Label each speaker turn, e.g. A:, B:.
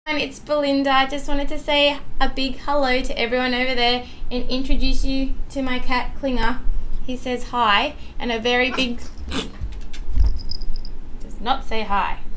A: It's Belinda. I just wanted to say a big hello to everyone over there and introduce you to my cat Klinger. He says hi, and a very big does not say hi.